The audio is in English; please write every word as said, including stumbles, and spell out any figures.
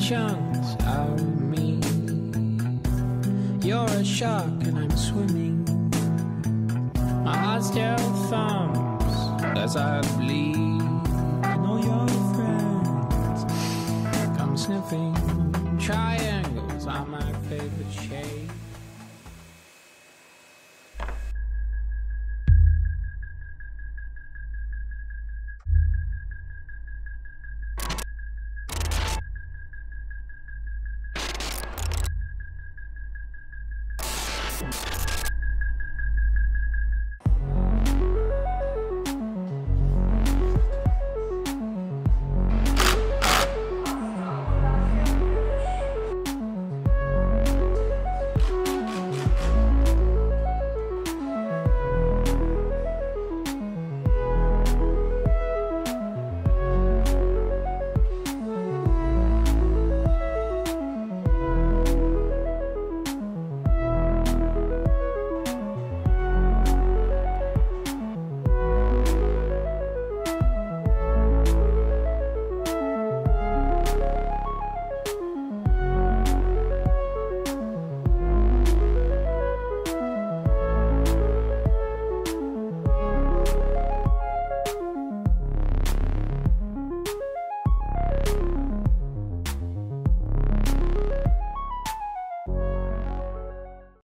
chunks out of me. You're a shark and I'm swimming. My heart still thumps as I bleed. And all your friends come sniffing. Triangles are my favorite shape. You